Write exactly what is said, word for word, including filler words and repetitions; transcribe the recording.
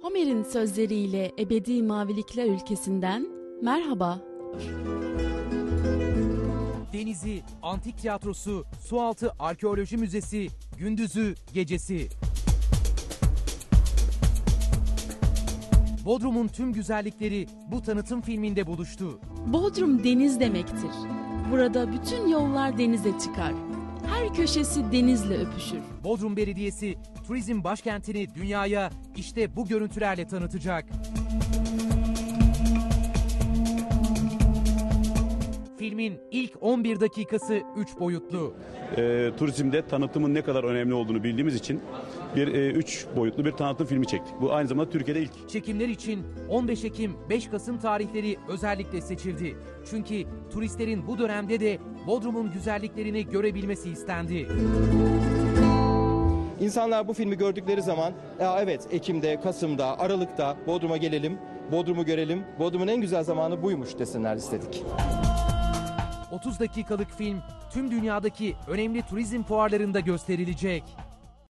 Homer'in sözleriyle ebedi mavilikler ülkesinden merhaba. Denizi, antik tiyatrosu, sualtı arkeoloji müzesi, gündüzü, gecesi. Bodrum'un tüm güzellikleri bu tanıtım filminde buluştu. Bodrum deniz demektir. Burada bütün yollar denize çıkar. Her köşesi denizle öpüşür. Bodrum Belediyesi turizm başkentini dünyaya işte bu görüntülerle tanıtacak. Filmin ilk on bir dakikası üç boyutlu. E, turizmde tanıtımın ne kadar önemli olduğunu bildiğimiz için bir e, üç boyutlu bir tanıtım filmi çektik. Bu aynı zamanda Türkiye'de ilk. Çekimler için on beş Ekim beş Kasım tarihleri özellikle seçildi. Çünkü turistlerin bu dönemde de Bodrum'un güzelliklerini görebilmesi istendi. İnsanlar bu filmi gördükleri zaman ya evet Ekim'de, Kasım'da, Aralık'ta Bodrum'a gelelim, Bodrum'u görelim, Bodrum'un en güzel zamanı buymuş desinler istedik. otuz dakikalık film tüm dünyadaki önemli turizm fuarlarında gösterilecek.